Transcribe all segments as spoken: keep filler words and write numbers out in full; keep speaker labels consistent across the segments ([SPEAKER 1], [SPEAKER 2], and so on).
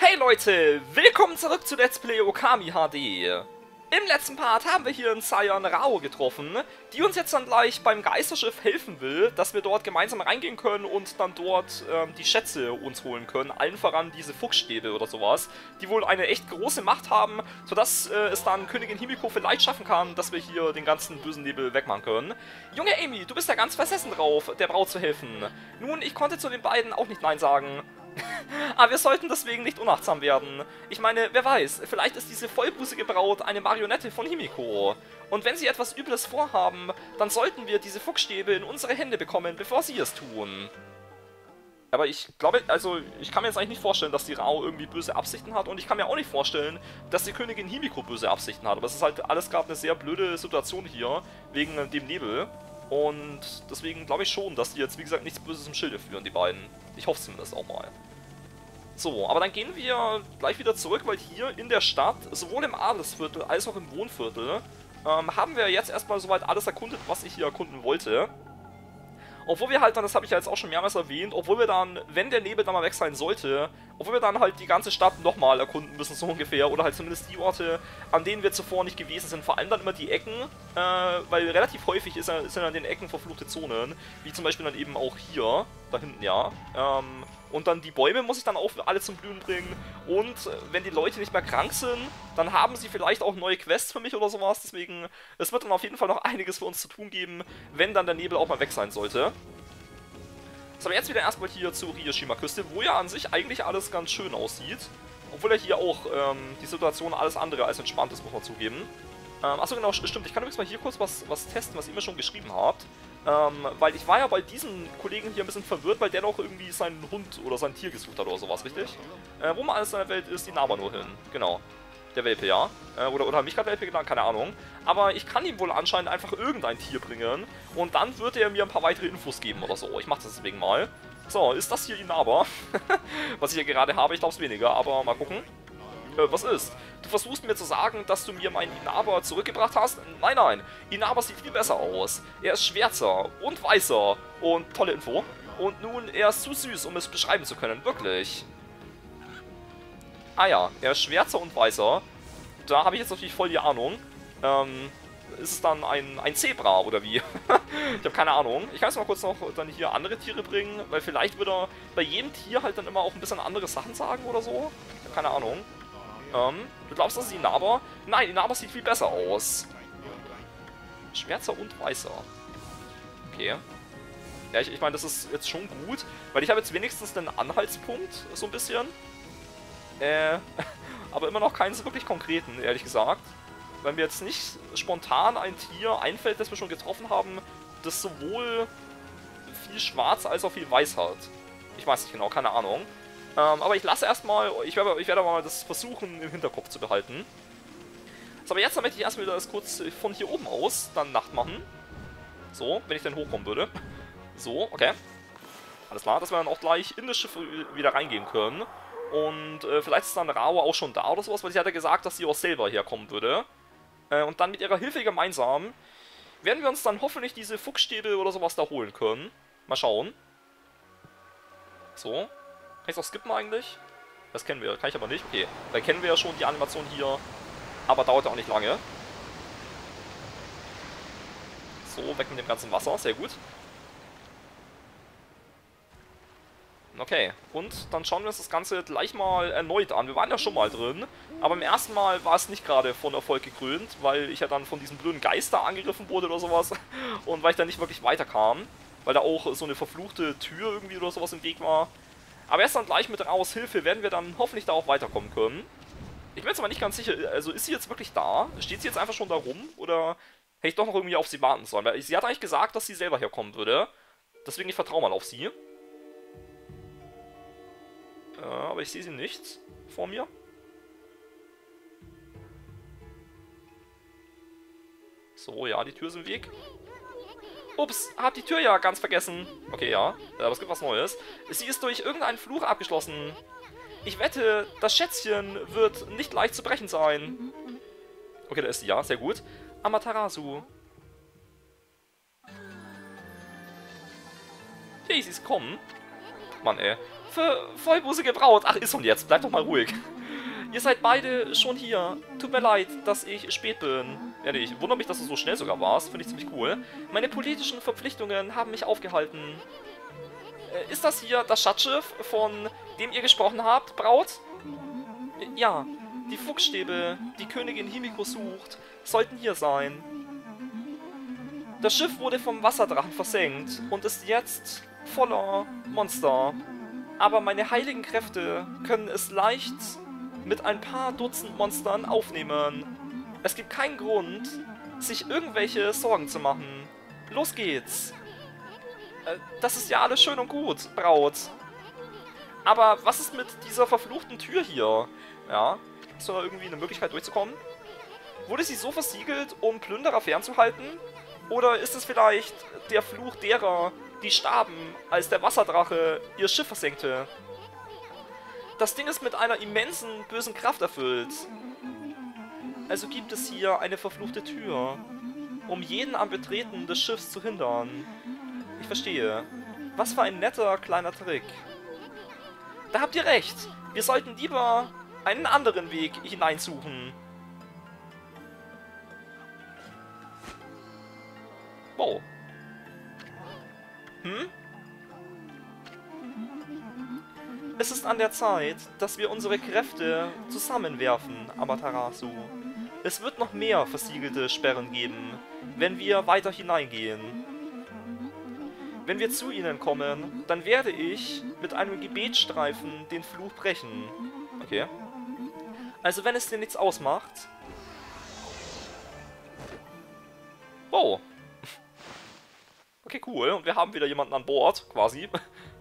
[SPEAKER 1] Hey Leute, willkommen zurück zu Let's Play Okami H D. Im letzten Part haben wir hier einen Scion Rao getroffen, die uns jetzt dann gleich beim Geisterschiff helfen will, dass wir dort gemeinsam reingehen können und dann dort ähm, die Schätze uns holen können. Allen voran diese Fuchsstäbe oder sowas, die wohl eine echt große Macht haben, sodass äh, es dann Königin Himiko vielleicht schaffen kann, dass wir hier den ganzen bösen Nebel wegmachen können. Junge Amy, du bist ja ganz versessen drauf, der Braut zu helfen. Nun, ich konnte zu den beiden auch nicht Nein sagen. Aber wir sollten deswegen nicht unachtsam werden. Ich meine, wer weiß, vielleicht ist diese vollbusige Braut eine Marionette von Himiko. Und wenn sie etwas Übles vorhaben, dann sollten wir diese Fuchsstäbe in unsere Hände bekommen, bevor sie es tun. Aber ich glaube, also, ich kann mir jetzt eigentlich nicht vorstellen, dass die Rao irgendwie böse Absichten hat. Und ich kann mir auch nicht vorstellen, dass die Königin Himiko böse Absichten hat. Aber es ist halt alles gerade eine sehr blöde Situation hier, wegen dem Nebel. Und deswegen glaube ich schon, dass die jetzt, wie gesagt, nichts Böses im Schilde führen, die beiden. Ich hoffe zumindest auch mal. So, aber dann gehen wir gleich wieder zurück, weil hier in der Stadt, sowohl im Adelsviertel als auch im Wohnviertel, ähm, haben wir jetzt erstmal soweit alles erkundet, was ich hier erkunden wollte. Obwohl wir halt dann, das habe ich ja jetzt auch schon mehrmals erwähnt, obwohl wir dann, wenn der Nebel dann mal weg sein sollte, obwohl wir dann halt die ganze Stadt nochmal erkunden müssen, so ungefähr, oder halt zumindest die Orte, an denen wir zuvor nicht gewesen sind, vor allem dann immer die Ecken, äh, weil relativ häufig ist, sind an den Ecken verfluchte Zonen, wie zum Beispiel dann eben auch hier, da hinten ja, ähm, und dann die Bäume muss ich dann auch alle zum Blühen bringen. Und wenn die Leute nicht mehr krank sind, dann haben sie vielleicht auch neue Quests für mich oder sowas. Deswegen, es wird dann auf jeden Fall noch einiges für uns zu tun geben, wenn dann der Nebel auch mal weg sein sollte. So, aber jetzt wieder erstmal hier zur Ryoshima-Küste, wo ja an sich eigentlich alles ganz schön aussieht. Obwohl ja hier auch ähm, die Situation alles andere als entspannt ist, muss man zugeben. Ähm, achso, genau, stimmt. Ich kann übrigens mal hier kurz was, was testen, was ihr mir schon geschrieben habt. Ähm, weil ich war ja bei diesem Kollegen hier ein bisschen verwirrt, weil der noch irgendwie seinen Hund oder sein Tier gesucht hat oder sowas, richtig? Äh, wo man alles in der Welt ist, die Naba nur hin. Genau. Der Welpe, ja. Äh, oder, oder mich gerade Welpe genannt, keine Ahnung. Aber ich kann ihm wohl anscheinend einfach irgendein Tier bringen und dann wird er mir ein paar weitere Infos geben oder so. Ich mach das deswegen mal. So, ist das hier Inaba? Was ich hier gerade habe, ich glaube es weniger, aber mal gucken. Was ist? Du versuchst mir zu sagen, dass du mir meinen Inaba zurückgebracht hast? Nein, nein. Inaba sieht viel besser aus. Er ist schwärzer und weißer. Und tolle Info. Und nun, er ist zu süß, um es beschreiben zu können. Wirklich. Ah ja, er ist schwärzer und weißer. Da habe ich jetzt natürlich voll die Ahnung. Ähm, ist es dann ein, ein Zebra oder wie? Ich habe keine Ahnung. Ich kann jetzt mal kurz noch dann hier andere Tiere bringen, weil vielleicht wird er bei jedem Tier halt dann immer auch ein bisschen andere Sachen sagen oder so. Ich habe keine Ahnung. Ähm, du glaubst, das ist Inaba? Nein, Inaba sieht viel besser aus. Schwärzer und weißer. Okay. Ja, ich, ich meine, das ist jetzt schon gut, weil ich habe jetzt wenigstens einen Anhaltspunkt, so ein bisschen. Äh, aber immer noch keinen so wirklich konkreten, ehrlich gesagt. Weil mir jetzt nicht spontan ein Tier einfällt, das wir schon getroffen haben, das sowohl viel schwarz als auch viel weiß hat. Ich weiß nicht genau, keine Ahnung. Ähm, aber ich lasse erstmal, ich werde, ich werde mal das versuchen im Hinterkopf zu behalten. So, aber jetzt möchte ich erstmal das kurz von hier oben aus dann Nacht machen. So, wenn ich dann hochkommen würde. So, okay. Alles klar, dass wir dann auch gleich in das Schiff wieder reingehen können. Und äh, vielleicht ist dann Rao auch schon da oder sowas, weil sie hat ja gesagt, dass sie auch selber herkommen würde. Äh, und dann mit ihrer Hilfe gemeinsam werden wir uns dann hoffentlich diese Fuchsstäbe oder sowas da holen können. Mal schauen. So. Kann ich es auch skippen eigentlich? Das kennen wir. Kann ich aber nicht. Okay. Dann kennen wir ja schon die Animation hier. Aber dauert ja auch nicht lange. So, weg mit dem ganzen Wasser. Sehr gut. Okay. Und dann schauen wir uns das Ganze gleich mal erneut an. Wir waren ja schon mal drin. Aber im ersten Mal war es nicht gerade von Erfolg gekrönt, weil ich ja dann von diesen blöden Geister angegriffen wurde oder sowas. Und weil ich dann nicht wirklich weiterkam. Weil da auch so eine verfluchte Tür irgendwie oder sowas im Weg war. Aber erst dann gleich mit Raos Hilfe werden wir dann hoffentlich da auch weiterkommen können. Ich bin jetzt aber nicht ganz sicher, also ist sie jetzt wirklich da? Steht sie jetzt einfach schon da rum? Oder hätte ich doch noch irgendwie auf sie warten sollen? Weil sie hat eigentlich gesagt, dass sie selber herkommen würde. Deswegen ich vertraue mal auf sie. Äh, aber ich sehe sie nicht vor mir. So, ja, die Tür ist im Weg. Ups, hab die Tür ja ganz vergessen. Okay, ja, aber es gibt was Neues. Sie ist durch irgendeinen Fluch abgeschlossen. Ich wette, das Schätzchen wird nicht leicht zu brechen sein. Okay, da ist sie, ja, sehr gut. Amaterasu. Hey, sie ist kommen. Mann, ey. Für vollbusige Braut. Ach, ist und jetzt. Bleib doch mal ruhig. Ihr seid beide schon hier. Tut mir leid, dass ich spät bin. Ja, nee, ich wundere mich, dass du so schnell sogar warst. Finde ich ziemlich cool. Meine politischen Verpflichtungen haben mich aufgehalten. Äh, ist das hier das Schatzschiff, von dem ihr gesprochen habt, Braut? Äh, ja. Die Fuchsstäbe, die Königin Himiko sucht, sollten hier sein. Das Schiff wurde vom Wasserdrachen versenkt und ist jetzt voller Monster. Aber meine heiligen Kräfte können es leicht mit ein paar Dutzend Monstern aufnehmen. Es gibt keinen Grund, sich irgendwelche Sorgen zu machen. Los geht's. Äh, das ist ja alles schön und gut, Braut. Aber was ist mit dieser verfluchten Tür hier? Ja, ist da irgendwie eine Möglichkeit durchzukommen? Wurde sie so versiegelt, um Plünderer fernzuhalten? Oder ist es vielleicht der Fluch derer, die starben, als der Wasserdrache ihr Schiff versenkte? Das Ding ist mit einer immensen, bösen Kraft erfüllt. Also gibt es hier eine verfluchte Tür, um jeden am Betreten des Schiffs zu hindern. Ich verstehe. Was für ein netter, kleiner Trick. Da habt ihr recht. Wir sollten lieber einen anderen Weg hineinsuchen. Wow. Hm? Es ist an der Zeit, dass wir unsere Kräfte zusammenwerfen, Amaterasu. Es wird noch mehr versiegelte Sperren geben, wenn wir weiter hineingehen. Wenn wir zu ihnen kommen, dann werde ich mit einem Gebetsstreifen den Fluch brechen. Okay. Also wenn es dir nichts ausmacht... Wow. Okay, cool. Und wir haben wieder jemanden an Bord, quasi.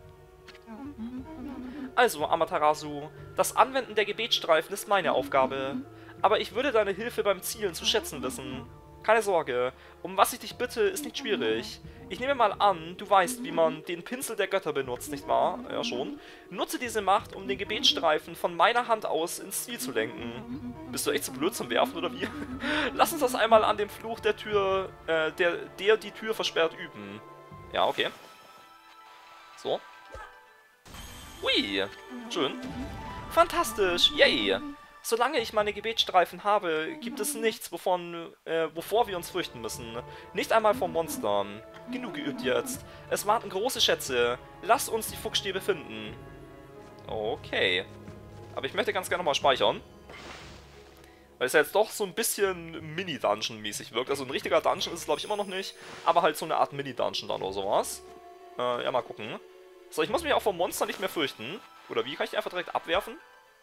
[SPEAKER 1] Also, Amaterasu, das Anwenden der Gebetsstreifen ist meine Aufgabe. Aber ich würde deine Hilfe beim Zielen zu schätzen wissen. Keine Sorge, um was ich dich bitte, ist nicht schwierig. Ich nehme mal an, du weißt, wie man den Pinsel der Götter benutzt, nicht wahr? Ja, schon. Nutze diese Macht, um den Gebetsstreifen von meiner Hand aus ins Ziel zu lenken. Bist du echt so blöd zum Werfen, oder wie? Lass uns das einmal an dem Fluch der Tür, äh, der, der die Tür versperrt, üben. Ja, okay. So. Ui, schön. Fantastisch, yay. Solange ich meine Gebetsstreifen habe, gibt es nichts, wovon, äh, wovor wir uns fürchten müssen. Nicht einmal vor Monstern. Genug geübt jetzt. Es warten große Schätze. Lasst uns die Fuchsstäbe finden. Okay. Aber ich möchte ganz gerne nochmal speichern. Weil es ja jetzt doch so ein bisschen Mini-Dungeon-mäßig wirkt. Also ein richtiger Dungeon ist es, glaube ich, immer noch nicht. Aber halt so eine Art Mini-Dungeon dann oder sowas. Äh, ja, mal gucken. So, ich muss mich auch vor Monstern nicht mehr fürchten. Oder wie? Kann ich die einfach direkt abwerfen?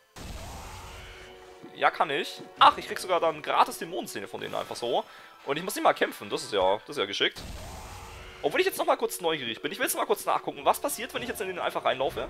[SPEAKER 1] Ja, kann ich. Ach, ich krieg sogar dann gratis Dämonenzähne von denen einfach so. Und ich muss nicht mal kämpfen. Das ist ja, das ist ja geschickt. Obwohl ich jetzt nochmal kurz neugierig bin. Ich will jetzt mal kurz nachgucken, was passiert, wenn ich jetzt in den einfach reinlaufe.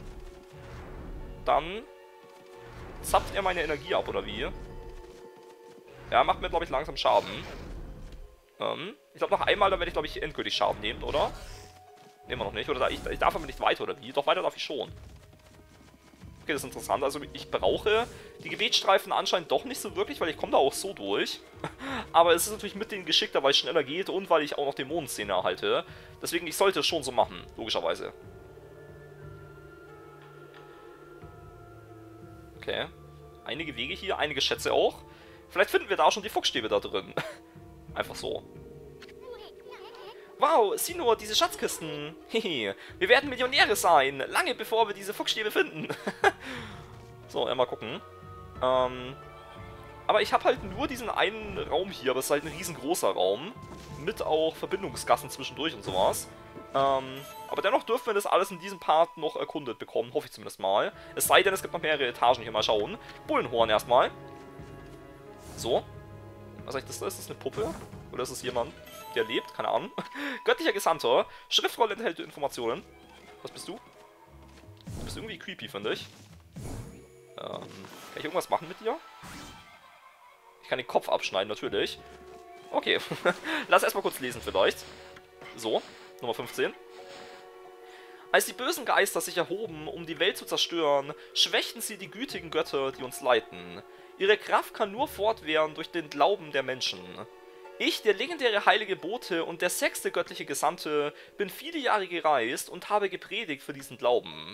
[SPEAKER 1] Dann zapft er meine Energie ab, oder wie? Ja, macht mir, glaube ich, langsam Schaden. Ähm, ich glaube, noch einmal, dann werde ich, glaube ich, endgültig Schaden nehmen, oder? Nehmen wir noch nicht. Oder da, ich, ich darf aber nicht weiter, oder wie? Doch, weiter darf ich schon. Okay, das ist interessant. Also ich brauche die Gebetsstreifen anscheinend doch nicht so wirklich, weil ich komme da auch so durch. Aber es ist natürlich mit denen geschickter, weil es schneller geht und weil ich auch noch Dämonenszene erhalte. Deswegen, ich sollte es schon so machen, logischerweise. Okay. Einige Wege hier, einige Schätze auch. Vielleicht finden wir da schon die Fuchsstäbe da drin. Einfach so. Wow, sieh nur, diese Schatzkisten. Hehe, wir werden Millionäre sein, lange bevor wir diese Fuchsstäbe finden. So, ja, mal gucken. Ähm, aber ich habe halt nur diesen einen Raum hier, aber es ist halt ein riesengroßer Raum. Mit auch Verbindungsgassen zwischendurch und sowas. Ähm, aber dennoch dürfen wir das alles in diesem Part noch erkundet bekommen, hoffe ich zumindest mal. Es sei denn, es gibt noch mehrere Etagen hier, mal schauen. Bullenhorn erstmal. So. Was ist das? Ist das eine Puppe? Oder ist das jemand, der lebt? Keine Ahnung. Göttlicher Gesandter. Schriftrolle enthält Informationen. Was bist du? Du bist irgendwie creepy, finde ich. Ähm, kann ich irgendwas machen mit dir? Ich kann den Kopf abschneiden, natürlich. Okay. Lass erstmal kurz lesen vielleicht. So, Nummer fünfzehn. Als die bösen Geister sich erhoben, um die Welt zu zerstören, schwächten sie die gütigen Götter, die uns leiten. Ihre Kraft kann nur fortwähren durch den Glauben der Menschen. Ich, der legendäre heilige Bote und der sechste göttliche Gesandte, bin viele Jahre gereist und habe gepredigt für diesen Glauben.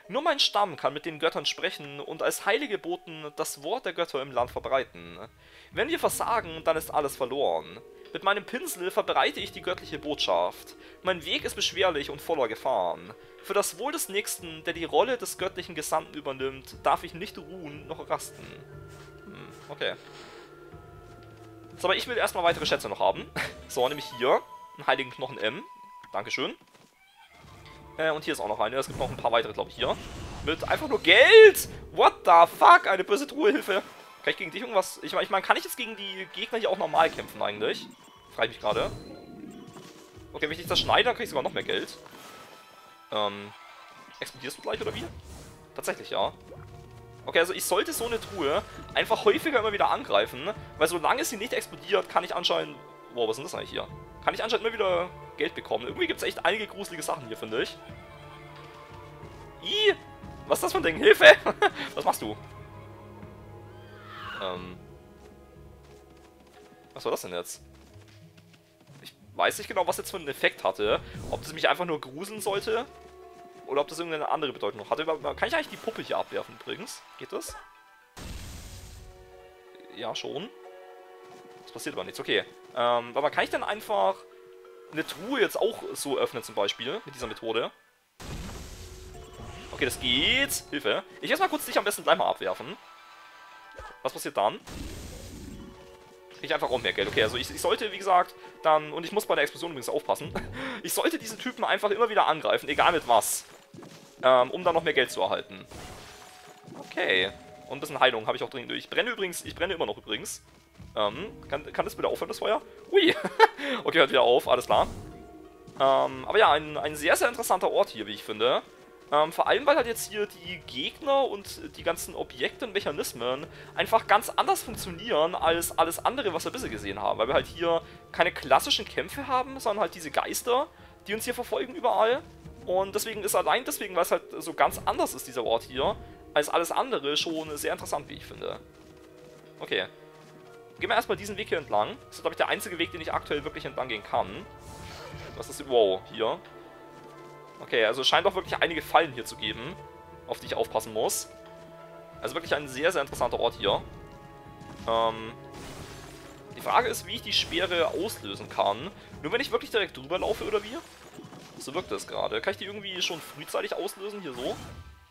[SPEAKER 1] Nur mein Stamm kann mit den Göttern sprechen und als heilige Boten das Wort der Götter im Land verbreiten. Wenn wir versagen, dann ist alles verloren. Mit meinem Pinsel verbreite ich die göttliche Botschaft. Mein Weg ist beschwerlich und voller Gefahren. Für das Wohl des Nächsten, der die Rolle des göttlichen Gesandten übernimmt, darf ich nicht ruhen noch rasten. Hm, okay. So, aber ich will erstmal weitere Schätze noch haben. So, nämlich hier. Einen heiligen Knochen M. Dankeschön. Äh, und hier ist auch noch eine. Es gibt noch ein paar weitere, glaube ich, hier. Mit einfach nur Geld! What the fuck? Eine böse Truhe, Hilfe. Kann ich gegen dich irgendwas... Ich meine, ich mein, kann ich jetzt gegen die Gegner hier auch normal kämpfen eigentlich? Frage ich mich gerade. Okay, wenn ich dich zerschneide, dann krieg ich sogar noch mehr Geld. Ähm... Explodierst du gleich, oder wie? Tatsächlich, ja. Okay, also ich sollte so eine Truhe einfach häufiger immer wieder angreifen, weil solange sie nicht explodiert, kann ich anscheinend... Wow, was ist denn das eigentlich hier? Kann ich anscheinend immer wieder Geld bekommen. Irgendwie gibt es echt einige gruselige Sachen hier, finde ich. Ih! Was ist das für ein Ding? Hilfe! Was machst du? Ähm. Was war das denn jetzt? Ich weiß nicht genau, was jetzt für einen Effekt hatte. Ob das mich einfach nur gruseln sollte. Oder ob das irgendeine andere Bedeutung noch hatte. Kann ich eigentlich die Puppe hier abwerfen übrigens? Geht das? Ja, schon. Das passiert aber nichts. Okay. Ähm, aber kann ich dann einfach eine Truhe jetzt auch so öffnen zum Beispiel? Mit dieser Methode? Okay, das geht. Hilfe. Ich lass mal kurz dich am besten gleich mal abwerfen. Was passiert dann? Krieg ich einfach auch mehr Geld. Okay, also ich, ich sollte, wie gesagt, dann... Und ich muss bei der Explosion übrigens aufpassen. Ich sollte diese Typen einfach immer wieder angreifen, egal mit was. Ähm, um dann noch mehr Geld zu erhalten. Okay. Und ein bisschen Heilung habe ich auch dringend durch. Ich brenne übrigens... Ich brenne immer noch übrigens. Ähm, kann, kann das bitte aufhören, das Feuer? Hui. Okay, hört wieder auf. Alles klar. Ähm, aber ja, ein, ein sehr, sehr interessanter Ort hier, wie ich finde. Ähm, vor allem, weil halt jetzt hier die Gegner und die ganzen Objekte und Mechanismen einfach ganz anders funktionieren als alles andere, was wir bisher gesehen haben. Weil wir halt hier keine klassischen Kämpfe haben, sondern halt diese Geister, die uns hier verfolgen überall. Und deswegen ist allein deswegen, weil es halt so ganz anders ist, dieser Ort hier, als alles andere, schon sehr interessant, wie ich finde. Okay. Gehen wir erstmal diesen Weg hier entlang. Das ist, glaube ich, der einzige Weg, den ich aktuell wirklich entlang gehen kann. Was ist... Wow, hier. Okay, also es scheint doch wirklich einige Fallen hier zu geben, auf die ich aufpassen muss. Also wirklich ein sehr, sehr interessanter Ort hier. Ähm, die Frage ist, wie ich die Speere auslösen kann. Nur wenn ich wirklich direkt drüber laufe, oder wie? So wirkt das gerade. Kann ich die irgendwie schon frühzeitig auslösen, hier so?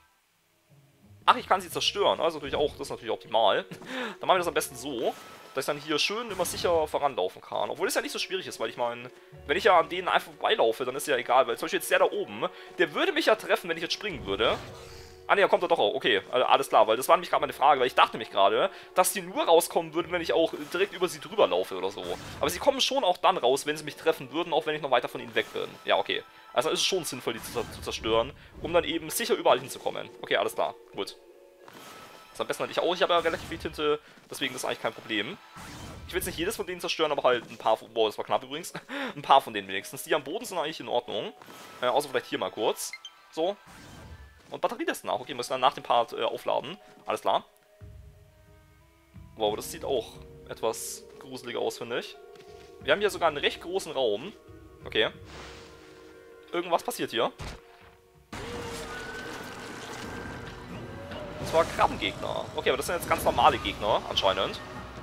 [SPEAKER 1] Ach, ich kann sie zerstören. Also natürlich auch, das ist natürlich optimal. Dann machen wir das am besten so, dass ich dann hier schön immer sicher voranlaufen kann. Obwohl es ja nicht so schwierig ist, weil ich meine, wenn ich ja an denen einfach vorbeilaufe, dann ist ja egal. Weil zum Beispiel jetzt der da oben, der würde mich ja treffen, wenn ich jetzt springen würde. Ah ne, da kommt er doch auch. Okay, also alles klar, weil das war nämlich gerade meine Frage, weil ich dachte nämlich gerade, dass die nur rauskommen würden, wenn ich auch direkt über sie drüber laufe oder so. Aber sie kommen schon auch dann raus, wenn sie mich treffen würden, auch wenn ich noch weiter von ihnen weg bin. Ja, okay. Also ist es schon sinnvoll, die zu, zu zerstören, um dann eben sicher überall hinzukommen. Okay, alles klar. Gut. Das am besten halt ich auch. Ich habe ja relativ viel Tinte, deswegen ist das eigentlich kein Problem. Ich will jetzt nicht jedes von denen zerstören, aber halt ein paar von... Boah, das war knapp übrigens. Ein paar von denen wenigstens. Die am Boden sind eigentlich in Ordnung. Äh, außer vielleicht hier mal kurz. So. Und Batterietesten nach. Okay, müssen dann nach dem Part äh, aufladen. Alles klar. Wow, das sieht auch etwas gruselig aus, finde ich. Wir haben hier sogar einen recht großen Raum. Okay. Irgendwas passiert hier. Und zwar Krabbengegner. Okay, aber das sind jetzt ganz normale Gegner, anscheinend.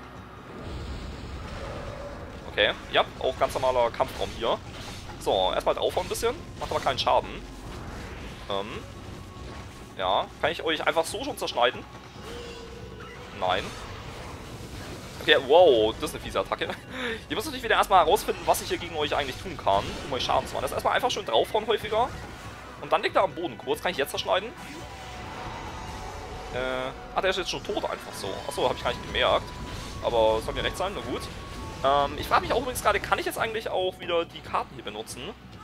[SPEAKER 1] Okay, ja, auch ganz normaler Kampfraum hier. So, erstmal draufhauen ein bisschen. Macht aber keinen Schaden. Ähm. Ja, kann ich euch einfach so schon zerschneiden? Nein. Okay, wow, das ist eine fiese Attacke. Ihr müsst natürlich wieder erstmal herausfinden, was ich hier gegen euch eigentlich tun kann, um euch Schaden zu machen. Das ist erstmal einfach schön draufhauen häufiger. Und dann liegt er am Boden kurz. Kann ich jetzt zerschneiden? Äh, ah, der ist jetzt schon tot einfach so. Achso, habe ich gar nicht gemerkt. Aber soll mir recht sein, na gut. Ähm, ich frage mich auch übrigens gerade, kann ich jetzt eigentlich auch wieder die Karten hier benutzen?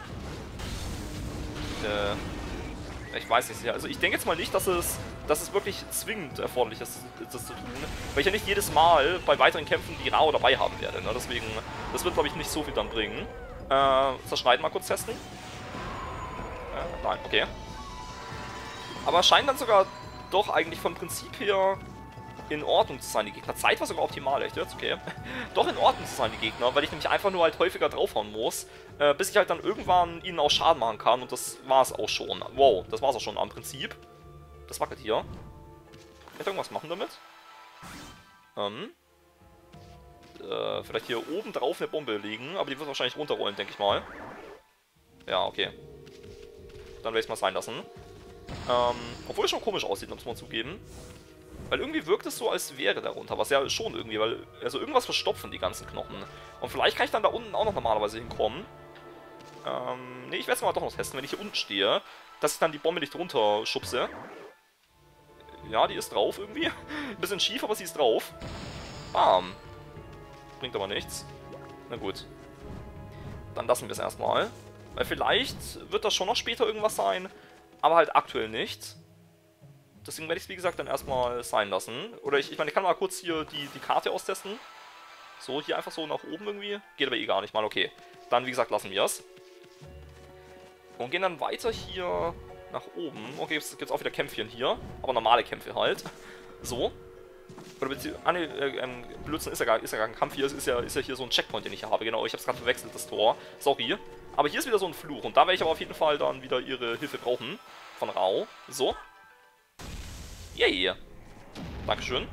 [SPEAKER 1] Äh, ich weiß nicht. Also ich denke jetzt mal nicht, dass es, dass es wirklich zwingend erforderlich ist, das zu tun. Weil ich ja nicht jedes Mal bei weiteren Kämpfen die Rao dabei haben werde. Ne? Deswegen, das wird glaube ich nicht so viel dann bringen. Äh, zerschneiden mal kurz testen. Äh, nein, okay. Aber es scheint dann sogar doch eigentlich vom Prinzip her in Ordnung zu sein, die Gegner. Zeit war sogar optimal, echt jetzt? Okay. Doch in Ordnung zu sein, die Gegner, weil ich nämlich einfach nur halt häufiger draufhauen muss, äh, bis ich halt dann irgendwann ihnen auch Schaden machen kann und das war es auch schon. Wow, das war es auch schon am Prinzip. Das wackelt hier. Kann ich irgendwas machen damit? Ähm. Äh, vielleicht hier oben drauf eine Bombe legen, aber die wird wahrscheinlich runterrollen, denke ich mal. Ja, okay. Dann werde ich es mal sein lassen. Ähm, obwohl es schon komisch aussieht, muss man zugeben. Weil irgendwie wirkt es so, als wäre darunter. Was ja schon irgendwie, weil... Also irgendwas verstopfen die ganzen Knochen. Und vielleicht kann ich dann da unten auch noch normalerweise hinkommen. Ähm, nee, ich werde es mal doch noch testen, wenn ich hier unten stehe. Dass ich dann die Bombe nicht runter schubse. Ja, die ist drauf irgendwie. Ein bisschen schief, aber sie ist drauf. Bam. Bringt aber nichts. Na gut. Dann lassen wir es erstmal. Weil vielleicht wird das schon noch später irgendwas sein. Aber halt aktuell nicht. Deswegen werde ich es, wie gesagt, dann erstmal sein lassen. Oder ich, ich meine, ich kann mal kurz hier die, die Karte austesten. So, hier einfach so nach oben irgendwie. Geht aber eh gar nicht mal, okay. Dann, wie gesagt, lassen wir es. Und gehen dann weiter hier nach oben. Okay, jetzt gibt es auch wieder Kämpfchen hier. Aber normale Kämpfe halt. So. Oder beziehungsweise, ah ne, äh, ähm, Blödsinn ist ja, gar, ist ja gar kein Kampf hier. Es ist ja, ist ja hier so ein Checkpoint, den ich hier habe. Genau, ich habe es gerade verwechselt, das Tor. Sorry. Aber hier ist wieder so ein Fluch. Und da werde ich aber auf jeden Fall dann wieder ihre Hilfe brauchen. Von Rao. So. Yay. Dankeschön.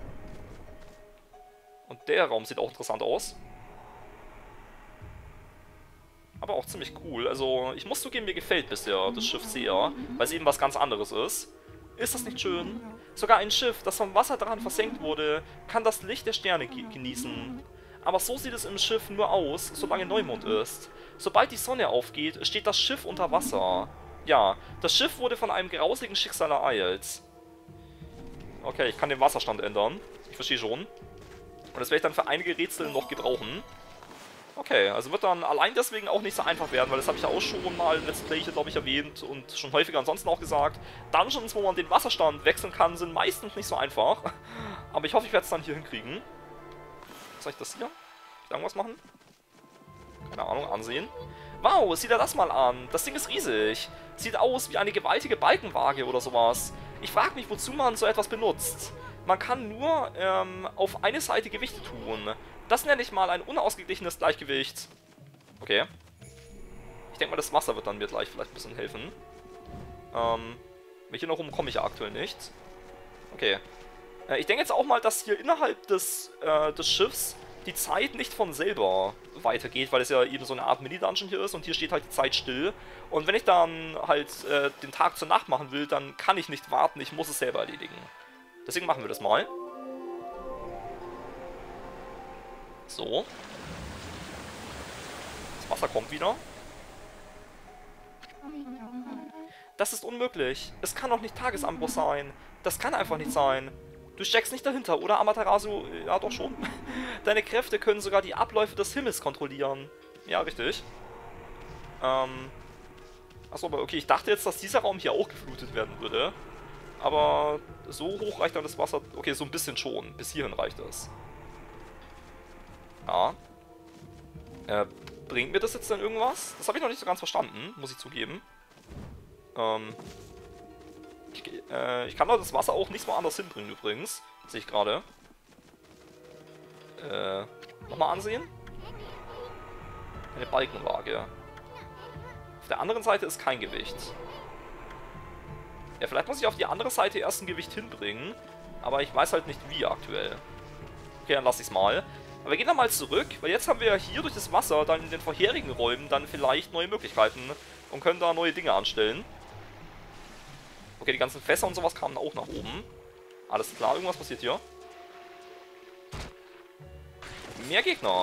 [SPEAKER 1] Und der Raum sieht auch interessant aus. Aber auch ziemlich cool. Also, ich muss zugeben, mir gefällt bisher das Schiff sehr, weil es eben was ganz anderes ist. Ist das nicht schön? Sogar ein Schiff, das vom Wasser daran versenkt wurde, kann das Licht der Sterne ge genießen. Aber so sieht es im Schiff nur aus, solange Neumond ist. Sobald die Sonne aufgeht, steht das Schiff unter Wasser. Ja, das Schiff wurde von einem grausigen Schicksal ereilt. Okay, ich kann den Wasserstand ändern. Ich verstehe schon. Und das werde ich dann für einige Rätsel noch gebrauchen. Okay, also wird dann allein deswegen auch nicht so einfach werden, weil das habe ich ja auch schon mal im Let's Play, glaube ich, erwähnt und schon häufiger ansonsten auch gesagt. Dungeons, wo man den Wasserstand wechseln kann, sind meistens nicht so einfach. Aber ich hoffe, ich werde es dann hier hinkriegen. Soll ich das hier? Kann ich irgendwas machen? Keine Ahnung, ansehen. Wow, sieh dir das mal an. Das Ding ist riesig. Sieht aus wie eine gewaltige Balkenwaage oder sowas. Ich frage mich, wozu man so etwas benutzt. Man kann nur ähm, auf eine Seite Gewichte tun. Das nenne ich mal ein unausgeglichenes Gleichgewicht. Okay. Ich denke mal, das Wasser wird dann mir gleich vielleicht ein bisschen helfen. Ähm, hier noch rum komme ich ja aktuell nicht. Okay. Äh, ich denke jetzt auch mal, dass hier innerhalb des, äh, des Schiffs die Zeit nicht von selber weitergeht, weil es ja eben so eine Art Mini-Dungeon hier ist und hier steht halt die Zeit still. Und wenn ich dann halt äh, den Tag zur Nacht machen will, dann kann ich nicht warten, ich muss es selber erledigen. Deswegen machen wir das mal. So. Das Wasser kommt wieder. Das ist unmöglich. Es kann doch nicht Tagesanbruch sein. Das kann einfach nicht sein. Du steckst nicht dahinter, oder, Amaterasu? Ja, doch schon. Deine Kräfte können sogar die Abläufe des Himmels kontrollieren. Ja, richtig. Ähm. Achso, aber okay, ich dachte jetzt, dass dieser Raum hier auch geflutet werden würde. Aber so hoch reicht dann das Wasser... Okay, so ein bisschen schon. Bis hierhin reicht es. Ja. Äh, bringt mir das jetzt denn irgendwas? Das habe ich noch nicht so ganz verstanden, muss ich zugeben. Ähm... Ich, äh, ich kann doch das Wasser auch nicht so anders hinbringen übrigens. Sehe ich gerade. Äh, nochmal ansehen. Eine Balkenwaage. Auf der anderen Seite ist kein Gewicht. Ja, vielleicht muss ich auf die andere Seite erst ein Gewicht hinbringen. Aber ich weiß halt nicht wie aktuell. Okay, dann lasse ich es mal. Aber wir gehen dann mal zurück, weil jetzt haben wir ja hier durch das Wasser dann in den vorherigen Räumen dann vielleicht neue Möglichkeiten und können da neue Dinge anstellen. Okay, die ganzen Fässer und sowas kamen auch nach oben. Alles klar, irgendwas passiert hier. Mehr Gegner.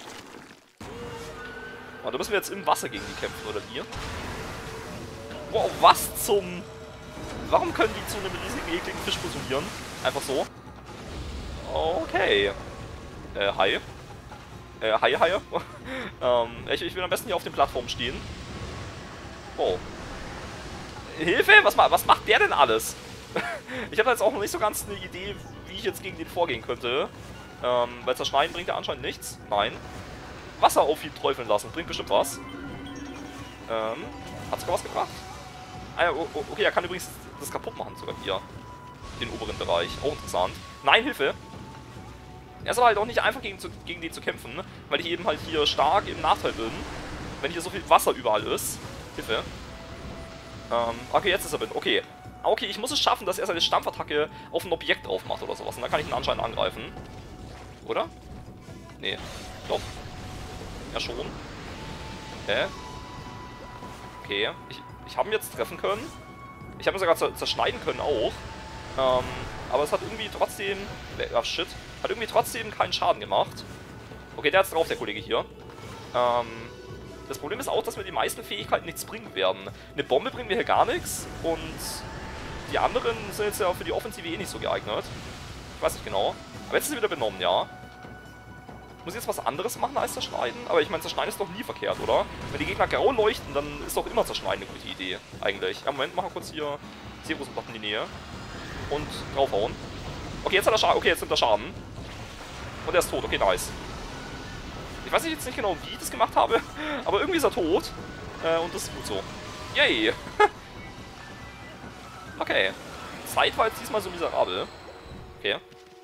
[SPEAKER 1] Oh, da müssen wir jetzt im Wasser gegen die kämpfen, oder hier? Wow, was zum... Warum können die zu einem riesigen, ekligen Fisch fusionieren? Einfach so. Okay. Äh, hi. Äh, hi, hi. ähm, ich, ich will am besten hier auf den Plattformen stehen. Oh. Hilfe? Was, was macht der denn alles? Ich habe jetzt auch noch nicht so ganz eine Idee, wie ich jetzt gegen den vorgehen könnte. Ähm, weil Zerschneiden bringt ja anscheinend nichts. Nein. Wasser auf ihn träufeln lassen, bringt bestimmt was. Ähm, hat sogar was gebracht? Ah ja, okay, er kann übrigens das kaputt machen, sogar hier. Den oberen Bereich. Auch interessant. Nein, Hilfe! Er ist aber halt auch nicht einfach gegen, zu, gegen den zu kämpfen, weil ich eben halt hier stark im Nachteil bin. Wenn hier so viel Wasser überall ist. Hilfe. Ähm, okay, jetzt ist er bin. Okay. Ah, okay, ich muss es schaffen, dass er seine Stampfattacke auf ein Objekt drauf macht oder sowas. Und dann kann ich ihn anscheinend angreifen. Oder? Nee. Doch. Ja, schon. Hä? Okay. Ich, ich habe ihn jetzt treffen können. Ich habe ihn sogar zerschneiden können auch. Ähm, aber es hat irgendwie trotzdem... Ach, shit. Hat irgendwie trotzdem keinen Schaden gemacht. Okay, der hat's drauf, der Kollege hier. Ähm... Das Problem ist auch, dass mir die meisten Fähigkeiten nichts bringen werden. Eine Bombe bringt mir hier gar nichts und die anderen sind jetzt ja für die Offensive eh nicht so geeignet. Ich weiß nicht genau. Aber jetzt ist sie wieder benommen, ja. Muss ich jetzt was anderes machen als zerschneiden? Aber ich meine, zerschneiden ist doch nie verkehrt, oder? Wenn die Gegner grau leuchten, dann ist doch immer zerschneiden eine gute Idee, eigentlich. Ja, Moment, machen wir kurz hier Zerus-Button in die Nähe. Und draufhauen. Okay, jetzt hat er Schaden. Okay, jetzt nimmt er Schaden. Und er ist tot. Okay, nice. Ich weiß jetzt nicht genau, wie ich das gemacht habe, aber irgendwie ist er tot. Äh, und das ist gut so. Yay! Okay. Zeit war jetzt diesmal so miserabel. Okay.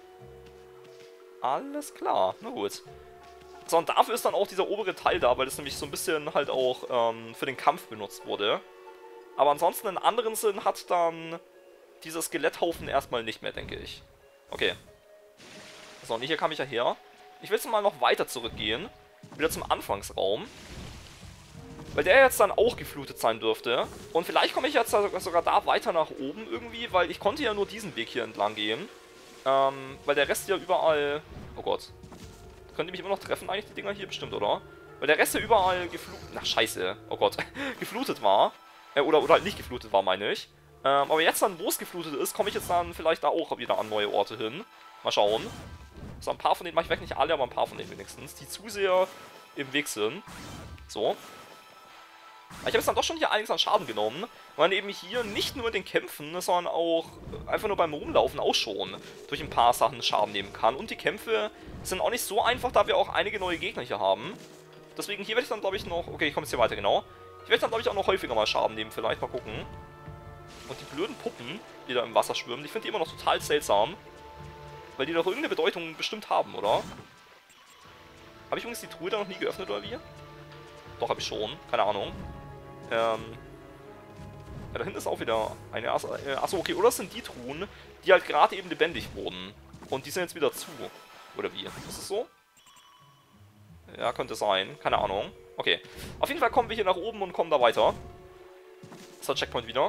[SPEAKER 1] Alles klar. Na gut. So, und dafür ist dann auch dieser obere Teil da, weil das nämlich so ein bisschen halt auch ähm, für den Kampf benutzt wurde. Aber ansonsten in anderen Sinn hat dann dieser Skeletthaufen erstmal nicht mehr, denke ich. Okay. So, und hier kam ich ja her. Ich will jetzt mal noch weiter zurückgehen. Wieder zum Anfangsraum. Weil der jetzt dann auch geflutet sein dürfte. Und vielleicht komme ich jetzt sogar da weiter nach oben irgendwie, weil ich konnte ja nur diesen Weg hier entlang gehen. Ähm, weil der Rest ja überall... Oh Gott. Könnt ihr mich immer noch treffen eigentlich, die Dinger hier bestimmt, oder? Weil der Rest ja überall geflutet... Ach, scheiße. Oh Gott. geflutet war. Äh, oder, oder halt nicht geflutet war, meine ich. Ähm, aber jetzt dann, wo es geflutet ist, komme ich jetzt dann vielleicht da auch wieder an neue Orte hin. Mal schauen. So, ein paar von denen mache ich weg, nicht alle, aber ein paar von denen wenigstens, die zu sehr im Weg sind. So. Ich habe jetzt dann doch schon hier einiges an Schaden genommen, weil man eben hier nicht nur in den Kämpfen, sondern auch einfach nur beim Rumlaufen auch schon durch ein paar Sachen Schaden nehmen kann. Und die Kämpfe sind auch nicht so einfach, da wir auch einige neue Gegner hier haben. Deswegen hier werde ich dann, glaube ich, noch... Okay, ich komme jetzt hier weiter, genau. Hier werde ich dann, glaube ich, auch noch häufiger mal Schaden nehmen, vielleicht. Mal gucken. Und die blöden Puppen, die da im Wasser schwimmen, ich finde die immer noch total seltsam. Weil die doch irgendeine Bedeutung bestimmt haben, oder? Habe ich übrigens die Truhe da noch nie geöffnet, oder wie? Doch, habe ich schon. Keine Ahnung. Ähm... Ja, da hinten ist auch wieder eine... Achso, okay. Oder das sind die Truhen, die halt gerade eben lebendig wurden. Und die sind jetzt wieder zu. Oder wie? Ist das so? Ja, könnte sein. Keine Ahnung. Okay. Auf jeden Fall kommen wir hier nach oben und kommen da weiter. Das ist der Checkpoint wieder.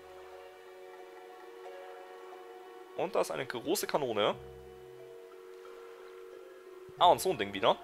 [SPEAKER 1] Und da ist eine große Kanone. Ah, und so ein Ding wieder.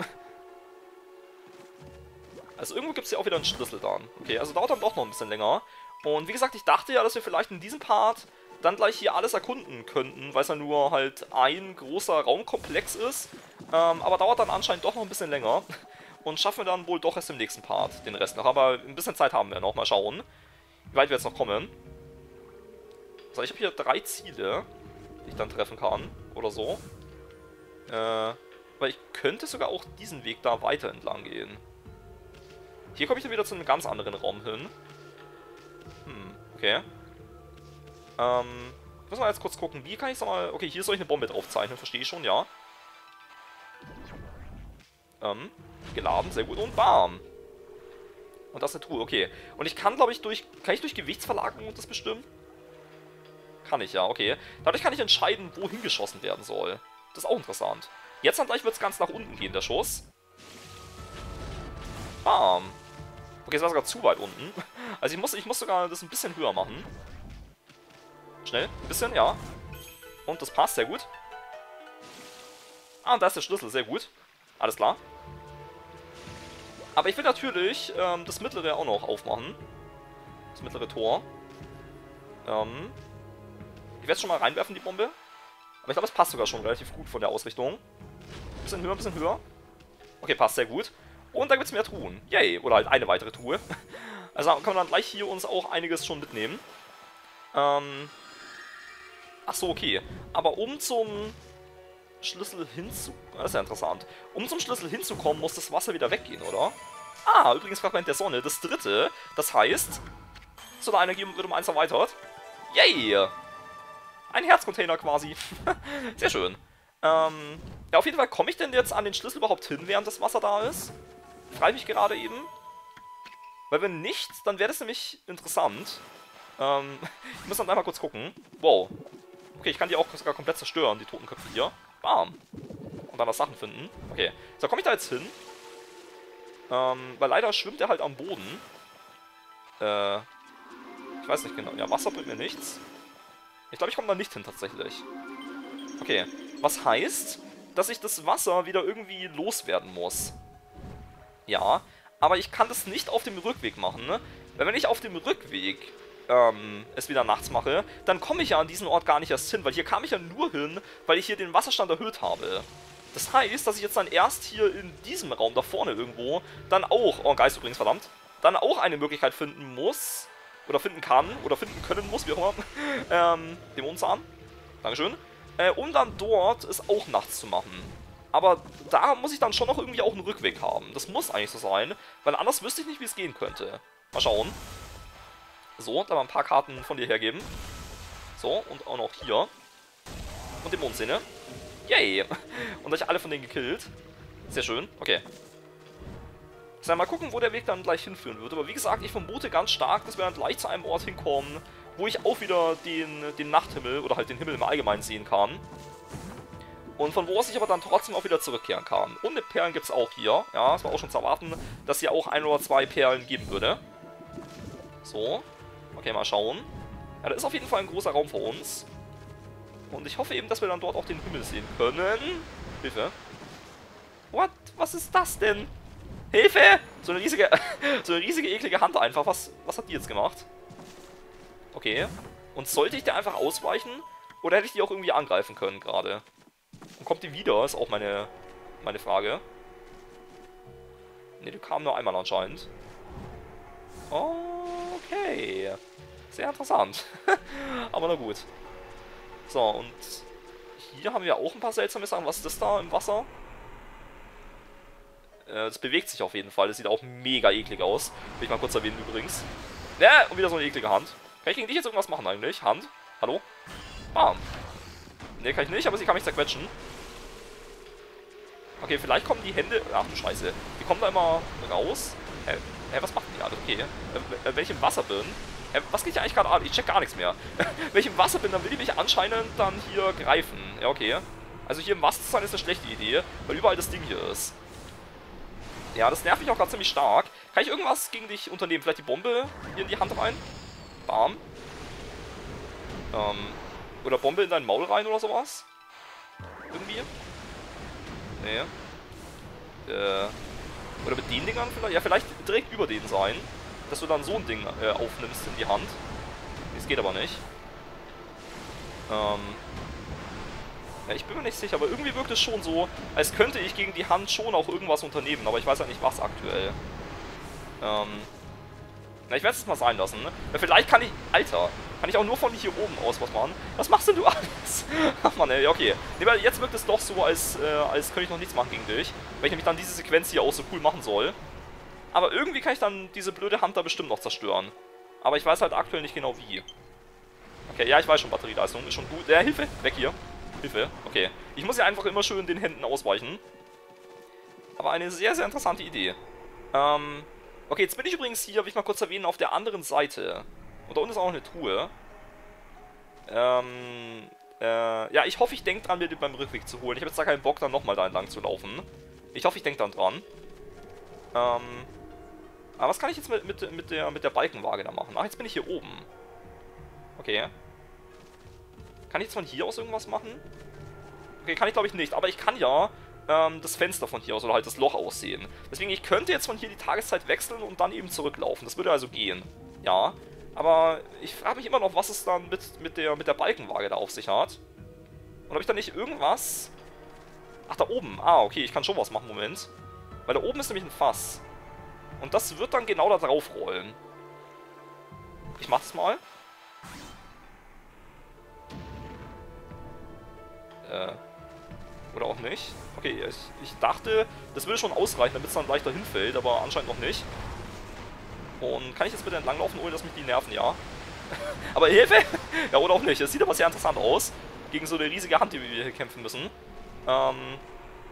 [SPEAKER 1] Also irgendwo gibt es ja auch wieder einen Schlüssel dann. Okay, also dauert dann doch noch ein bisschen länger. Und wie gesagt, ich dachte ja, dass wir vielleicht in diesem Part dann gleich hier alles erkunden könnten, weil es ja nur halt ein großer Raumkomplex ist. Ähm, aber dauert dann anscheinend doch noch ein bisschen länger. Und schaffen wir dann wohl doch erst im nächsten Part den Rest noch. Aber ein bisschen Zeit haben wir noch. Mal schauen, wie weit wir jetzt noch kommen. So, ich habe hier drei Ziele, die ich dann treffen kann. Oder so. Äh, weil ich könnte sogar auch diesen Weg da weiter entlang gehen. Hier komme ich dann wieder zu einem ganz anderen Raum hin. Hm, okay. Ähm, müssen wir jetzt kurz gucken, wie kann ich es mal... Okay, hier soll ich eine Bombe draufzeichnen, verstehe ich schon, ja. Ähm, geladen, sehr gut, und bam. Und das ist eine Truhe, okay. Und ich kann, glaube ich, durch... Kann ich durch Gewichtsverlagerung das bestimmen? Kann ich, ja, okay. Dadurch kann ich entscheiden, wohin geschossen werden soll. Das ist auch interessant. Jetzt dann gleich wird es ganz nach unten gehen, der Schuss. Bam. Okay, es war sogar zu weit unten. Also ich muss, ich muss sogar das ein bisschen höher machen. Schnell, ein bisschen, ja. Und das passt, sehr gut. Ah, und da ist der Schlüssel, sehr gut. Alles klar. Aber ich will natürlich ähm, das mittlere auch noch aufmachen. Das mittlere Tor. Ähm, ich werde es schon mal reinwerfen, die Bombe. Aber ich glaube, es passt sogar schon relativ gut von der Ausrichtung. Ein bisschen höher, ein bisschen höher. Okay, passt sehr gut. Und da gibt es mehr Truhen. Yay, oder halt eine weitere Truhe. Also kann man dann gleich hier uns auch einiges schon mitnehmen. Ähm... Ach so, okay. Aber um zum Schlüssel hinzu... Das ist ja interessant. Um zum Schlüssel hinzukommen, muss das Wasser wieder weggehen, oder? Ah, übrigens Fragment der Sonne. Das dritte. Das heißt, Solarenergie wird um eins erweitert. Yay! Ein Herzcontainer quasi. Sehr schön. Ähm... Ja, auf jeden Fall komme ich denn jetzt an den Schlüssel überhaupt hin, während das Wasser da ist? Frage mich gerade eben. Weil wenn nicht, dann wäre das nämlich interessant. Ähm, ich muss dann einmal kurz gucken. Wow. Okay, ich kann die auch sogar komplett zerstören, die Totenköpfe hier. Bam. Und dann das Sachen finden. Okay. So, komme ich da jetzt hin? Ähm, weil leider schwimmt er halt am Boden. Äh, ich weiß nicht genau. Ja, Wasser bringt mir nichts. Ich glaube, ich komme da nicht hin, tatsächlich. Okay. Was heißt, dass ich das Wasser wieder irgendwie loswerden muss. Ja, aber ich kann das nicht auf dem Rückweg machen, ne? Weil wenn ich auf dem Rückweg ähm, es wieder nachts mache, dann komme ich ja an diesen Ort gar nicht erst hin, weil hier kam ich ja nur hin, weil ich hier den Wasserstand erhöht habe. Das heißt, dass ich jetzt dann erst hier in diesem Raum da vorne irgendwo dann auch, oh Geist übrigens, verdammt, dann auch eine Möglichkeit finden muss, oder finden kann, oder finden können muss, wie auch immer, ähm, Dämonenzahn, Dankeschön, äh, um dann dort es auch nachts zu machen. Aber da muss ich dann schon noch irgendwie auch einen Rückweg haben. Das muss eigentlich so sein, weil anders wüsste ich nicht, wie es gehen könnte. Mal schauen. So, da mal ein paar Karten von dir hergeben. So, und auch noch hier. Und Dämonenzähne. Yay! Und euch alle von denen gekillt. Sehr schön, okay. So, mal gucken, wo der Weg dann gleich hinführen wird. Aber wie gesagt, ich vermute ganz stark, dass wir dann gleich zu einem Ort hinkommen, wo ich auch wieder den, den Nachthimmel oder halt den Himmel im Allgemeinen sehen kann. Und von wo aus ich aber dann trotzdem auch wieder zurückkehren kann. Und mit Perlen gibt es auch hier. Ja, es war auch schon zu erwarten, dass hier auch ein oder zwei Perlen geben würde. So. Okay, mal schauen. Ja, da ist auf jeden Fall ein großer Raum vor uns. Und ich hoffe eben, dass wir dann dort auch den Himmel sehen können. Hilfe. What? Was ist das denn? Hilfe! So eine riesige, so eine riesige, eklige Hand einfach. Was, was hat die jetzt gemacht? Okay. Und sollte ich der einfach ausweichen? Oder hätte ich die auch irgendwie angreifen können gerade? Und kommt die wieder? Ist auch meine, meine Frage. Ne, die kam nur einmal anscheinend. Okay. Sehr interessant. Aber na gut. So, und hier haben wir auch ein paar seltsame Sachen. Was ist das da im Wasser? Äh, das bewegt sich auf jeden Fall. Das sieht auch mega eklig aus. Will ich mal kurz erwähnen übrigens. Ja, und wieder so eine eklige Hand. Kann ich gegen dich jetzt irgendwas machen eigentlich? Hand? Hallo? Bam. Ne, kann ich nicht, aber sie kann mich zerquetschen. Okay, vielleicht kommen die Hände... Ach du Scheiße. Die kommen da immer raus. Hä, hä was macht die gerade? Okay. Äh, wenn ich im Wasser bin... Hä, was geht hier eigentlich gerade an? Ich check gar nichts mehr. Wenn ich im Wasser bin, dann will die mich anscheinend dann hier greifen. Ja, okay. Also hier im Wasser zu sein ist eine schlechte Idee, weil überall das Ding hier ist. Ja, das nervt mich auch gerade ziemlich stark. Kann ich irgendwas gegen dich unternehmen? Vielleicht die Bombe hier in die Hand rein? Bam. Ähm... Oder Bombe in dein Maul rein oder sowas? Irgendwie? Nee. Äh. Oder mit den Dingern vielleicht? Ja, vielleicht direkt über denen sein. Dass du dann so ein Ding äh, aufnimmst in die Hand. Das geht aber nicht. Ähm. Ja, ich bin mir nicht sicher, aber irgendwie wirkt es schon so, als könnte ich gegen die Hand schon auch irgendwas unternehmen. Aber ich weiß ja nicht, was aktuell. Ähm. Na, ich werde es mal sein lassen. Ne? Ja, vielleicht kann ich... Alter! Kann ich auch nur von hier oben aus was machen? Was machst denn du alles? Ach man, ey, okay. Nee, weil jetzt wirkt es doch so, als, äh, als könnte ich noch nichts machen gegen dich. Weil ich nämlich dann diese Sequenz hier auch so cool machen soll. Aber irgendwie kann ich dann diese blöde Hand da bestimmt noch zerstören. Aber ich weiß halt aktuell nicht genau wie. Okay, ja, ich weiß schon, Batterieleistung ist schon gut. Ja, Hilfe! Weg hier. Hilfe. Okay. Ich muss ja einfach immer schön den Händen ausweichen. Aber eine sehr, sehr interessante Idee. Ähm... Okay, jetzt bin ich übrigens hier, will ich mal kurz erwähnen, auf der anderen Seite. Und da unten ist auch noch eine Truhe. Ähm, äh, ja, ich hoffe, ich denke dran, mir den beim Rückweg zu holen. Ich habe jetzt da keinen Bock, dann nochmal da entlang zu laufen. Ich hoffe, ich denke dann dran. Ähm, aber was kann ich jetzt mit, mit, mit, der, mit der Balkenwaage da machen? Ach, jetzt bin ich hier oben. Okay. Kann ich jetzt von hier aus irgendwas machen? Okay, kann ich glaube ich nicht. Aber ich kann ja... das Fenster von hier aus oder halt das Loch aussehen. Deswegen, ich könnte jetzt von hier die Tageszeit wechseln und dann eben zurücklaufen. Das würde also gehen. Ja. Aber ich frage mich immer noch, was es dann mit, mit, der, mit der Balkenwaage da auf sich hat. Und ob ich da nicht irgendwas... Ach, da oben. Ah, okay, ich kann schon was machen. Moment. Weil da oben ist nämlich ein Fass. Und das wird dann genau da drauf rollen. Ich mach das mal. Äh... Oder auch nicht. Okay, ich, ich dachte, das würde schon ausreichen, damit es dann leichter hinfällt, aber anscheinend noch nicht. Und kann ich jetzt bitte entlanglaufen, ohne dass mich die nerven? Ja. Aber Hilfe! Ja, oder auch nicht. Das sieht aber sehr interessant aus. Gegen so eine riesige Hand, die wir hier kämpfen müssen. Ähm.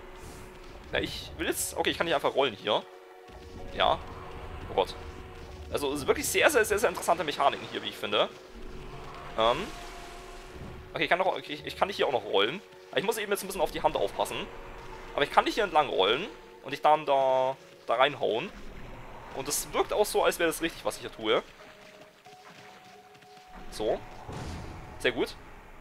[SPEAKER 1] Ja, ich will jetzt... Okay, ich kann nicht einfach rollen hier. Ja. Oh Gott. Also, es ist wirklich sehr, sehr, sehr, sehr interessante Mechaniken hier, wie ich finde. Ähm. Okay, ich kann, noch, okay, ich kann dich hier auch noch rollen. Ich muss eben jetzt ein bisschen auf die Hand aufpassen. Aber ich kann dich hier entlang rollen und dich dann da, da reinhauen. Und es wirkt auch so, als wäre das richtig, was ich hier tue. So. Sehr gut.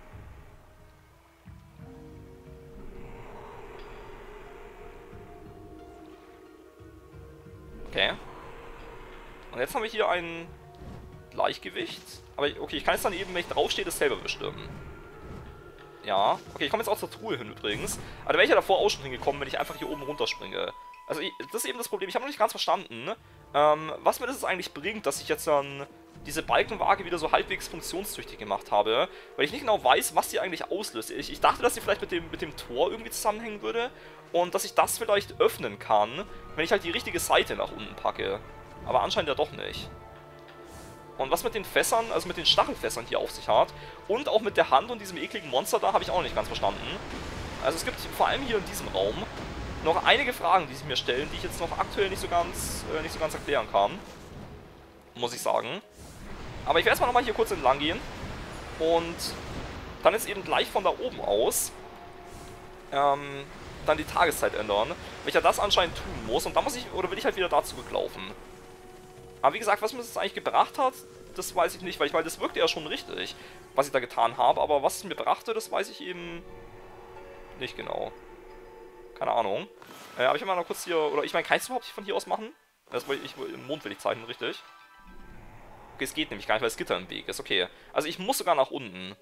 [SPEAKER 1] Okay. Und jetzt haben wir hier ein Gleichgewicht. Aber okay, ich kann jetzt dann eben, wenn ich draufstehe, das selber bestimmen. Ja. Okay, ich komme jetzt auch zur Truhe hin übrigens. Aber da wäre ich ja davor auch schon hingekommen, wenn ich einfach hier oben runterspringe. Also, ich, das ist eben das Problem. Ich habe noch nicht ganz verstanden, ähm, was mir das eigentlich bringt, dass ich jetzt dann diese Balkenwaage wieder so halbwegs funktionstüchtig gemacht habe, weil ich nicht genau weiß, was die eigentlich auslöst. Ich, ich dachte, dass sie vielleicht mit dem, mit dem Tor irgendwie zusammenhängen würde und dass ich das vielleicht öffnen kann, wenn ich halt die richtige Seite nach unten packe. Aber anscheinend ja doch nicht. Und was mit den Fässern, also mit den Stachelfässern hier auf sich hat und auch mit der Hand und diesem ekligen Monster da, habe ich auch noch nicht ganz verstanden. Also es gibt vor allem hier in diesem Raum noch einige Fragen, die sich mir stellen, die ich jetzt noch aktuell nicht so ganz, äh, nicht so ganz erklären kann. Muss ich sagen. Aber ich werde erstmal nochmal hier kurz entlang gehen und dann jetzt eben gleich von da oben aus ähm, dann die Tageszeit ändern, weil ich ja das anscheinend tun muss und dann muss ich, oder will ich halt wieder da zurücklaufen. Aber wie gesagt, was mir das eigentlich gebracht hat, das weiß ich nicht, weil ich meine, das wirkte ja schon richtig, was ich da getan habe, aber was es mir brachte, das weiß ich eben nicht genau. Keine Ahnung. Äh, aber ich will mal noch kurz hier, oder ich meine, kann ich es überhaupt nicht von hier aus machen? Das will ich, im Mond will ich zeichnen, richtig? Okay, es geht nämlich gar nicht, weil das Gitter im Weg ist. Okay, also ich muss sogar nach unten.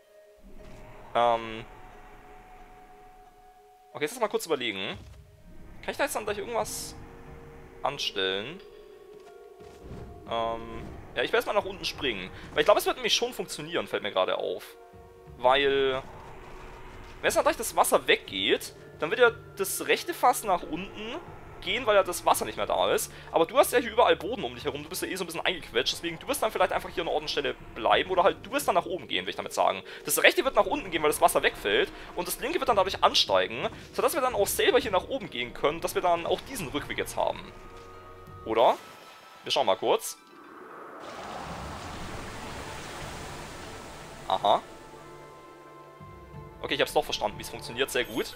[SPEAKER 1] Ähm. Okay, jetzt mal kurz überlegen. Kann ich da jetzt dann gleich irgendwas anstellen? Ähm. Ja, ich werde erstmal nach unten springen. Weil ich glaube, es wird nämlich schon funktionieren, fällt mir gerade auf. Weil, wenn jetzt dann gleich das Wasser weggeht, dann wird ja das rechte Fass nach unten gehen, weil ja das Wasser nicht mehr da ist. Aber du hast ja hier überall Boden um dich herum, du bist ja eh so ein bisschen eingequetscht, deswegen du wirst dann vielleicht einfach hier an der Ordnungsstelle bleiben oder halt du wirst dann nach oben gehen, will ich damit sagen. Das rechte wird nach unten gehen, weil das Wasser wegfällt und das linke wird dann dadurch ansteigen, sodass wir dann auch selber hier nach oben gehen können, dass wir dann auch diesen Rückweg jetzt haben. Oder? Wir schauen mal kurz. Aha. Okay, ich hab's doch verstanden, wie es funktioniert, sehr gut.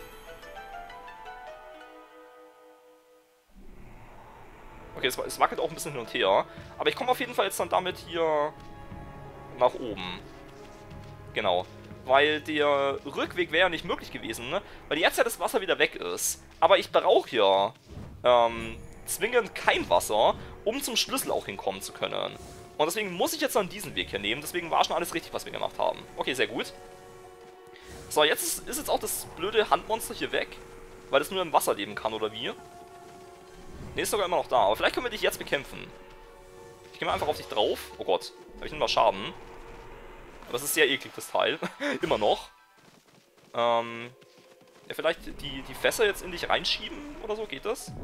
[SPEAKER 1] Okay, es, es wackelt auch ein bisschen hin und her. Aber ich komme auf jeden Fall jetzt dann damit hier nach oben. Genau. Weil der Rückweg wäre ja nicht möglich gewesen, ne? Weil jetzt ja das Wasser wieder weg ist. Aber ich brauche ja ähm, zwingend kein Wasser, um zum Schlüssel auch hinkommen zu können. Und deswegen muss ich jetzt dann diesen Weg hier nehmen. Deswegen war schon alles richtig, was wir gemacht haben. Okay, sehr gut. So, jetzt ist, ist jetzt auch das blöde Handmonster hier weg. Weil es nur im Wasser leben kann, oder wie? Ne, ist sogar immer noch da. Aber vielleicht können wir dich jetzt bekämpfen. Ich gehe mal einfach auf dich drauf. Oh Gott, habe ich nicht mal Schaden. Aber es ist sehr eklig, das Teil. Immer noch. Ähm. Ja, vielleicht die, die Fässer jetzt in dich reinschieben oder so, geht das?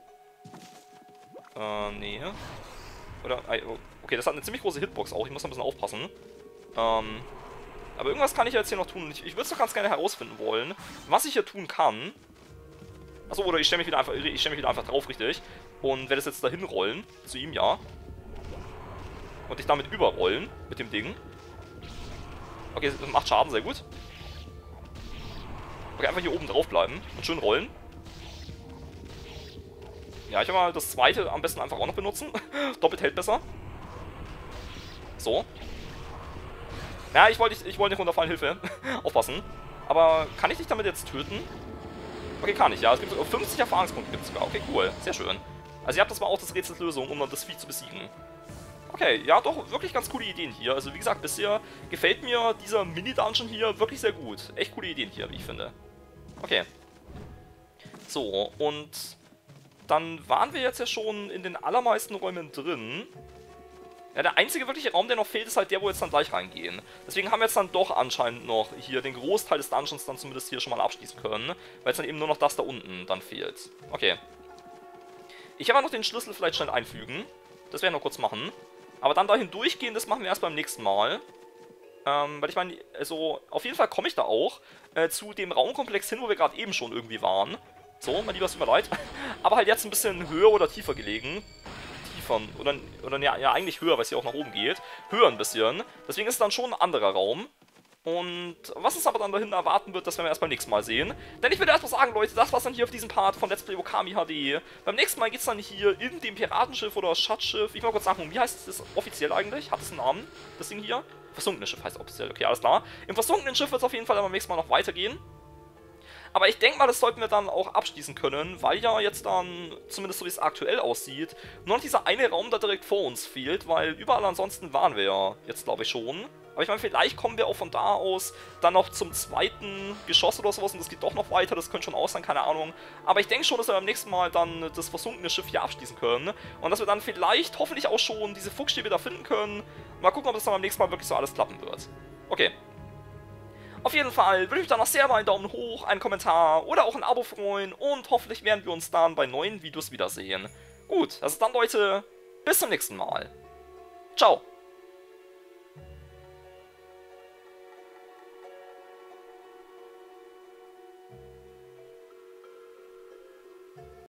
[SPEAKER 1] Äh, nee. Oder, okay, das hat eine ziemlich große Hitbox auch. Ich muss da ein bisschen aufpassen. Ähm. Aber irgendwas kann ich jetzt hier noch tun. Ich, ich würde es doch ganz gerne herausfinden wollen, was ich hier tun kann. Achso, oder ich stelle mich wieder einfach, ich stelle mich wieder einfach drauf, richtig. Und werde es jetzt dahin rollen. Zu ihm, ja. Und dich damit überrollen. Mit dem Ding. Okay, das macht Schaden, sehr gut. Okay, einfach hier oben drauf bleiben. Und schön rollen. Ja, ich will mal das zweite am besten einfach auch noch benutzen. Doppelt hält besser. So. Ja, ich wollte ich wollte nicht runterfallen, Hilfe. Aufpassen. Aber kann ich dich damit jetzt töten? Okay, kann ich, ja. Es gibt fünfzig Erfahrungspunkte gibt es sogar. Okay, cool. Sehr schön. Also ihr habt das mal auch das Rätsels Lösung, um dann das Vieh zu besiegen. Okay, ja, doch, wirklich ganz coole Ideen hier. Also wie gesagt, bisher gefällt mir dieser Mini-Dungeon hier wirklich sehr gut. Echt coole Ideen hier, wie ich finde. Okay. So, und dann waren wir jetzt ja schon in den allermeisten Räumen drin. Ja, der einzige wirkliche Raum, der noch fehlt, ist halt der, wo wir jetzt dann gleich reingehen. Deswegen haben wir jetzt dann doch anscheinend noch hier den Großteil des Dungeons dann zumindest hier schon mal abschließen können. Weil es dann eben nur noch das da unten dann fehlt. Okay. Ich werde noch den Schlüssel vielleicht schnell einfügen. Das werden wir noch kurz machen. Aber dann dahin durchgehen, das machen wir erst beim nächsten Mal. Ähm, weil ich meine, also auf jeden Fall komme ich da auch äh, zu dem Raumkomplex hin, wo wir gerade eben schon irgendwie waren. So, mein lieber, es tut mir leid. Aber halt jetzt ein bisschen höher oder tiefer gelegen. tiefern, oder, oder ja, ja eigentlich höher, weil es hier auch nach oben geht, höher ein bisschen. Deswegen ist es dann schon ein anderer Raum. Und was es aber dann dahinter erwarten wird, das werden wir erst beim nächsten Mal sehen. Denn ich würde erstmal sagen, Leute, das war's dann hier auf diesem Part von Let's Play Okami H D. Beim nächsten Mal geht's dann hier in dem Piratenschiff oder Schatzschiff. Ich will mal kurz sagen, wie heißt es offiziell eigentlich? Hat es einen Namen, das Ding hier? Versunkenes Schiff heißt offiziell, okay, alles klar. Im versunkenen Schiff wird es auf jeden Fall beim nächsten Mal noch weitergehen. Aber ich denke mal, das sollten wir dann auch abschließen können, weil ja jetzt dann, zumindest so wie es aktuell aussieht, nur noch dieser eine Raum da direkt vor uns fehlt, weil überall ansonsten waren wir ja jetzt, glaube ich, schon. Aber ich meine, vielleicht kommen wir auch von da aus dann noch zum zweiten Geschoss oder sowas und das geht doch noch weiter, das könnte schon aus sein, keine Ahnung. Aber ich denke schon, dass wir beim nächsten Mal dann das versunkene Schiff hier abschließen können und dass wir dann vielleicht, hoffentlich auch schon diese Fuchsstäbe da finden können. Mal gucken, ob das dann beim nächsten Mal wirklich so alles klappen wird. Okay. Auf jeden Fall würde ich mich dann noch sehr über einen Daumen hoch, einen Kommentar oder auch ein Abo freuen und hoffentlich werden wir uns dann bei neuen Videos wiedersehen. Gut, also dann Leute, bis zum nächsten Mal. Ciao.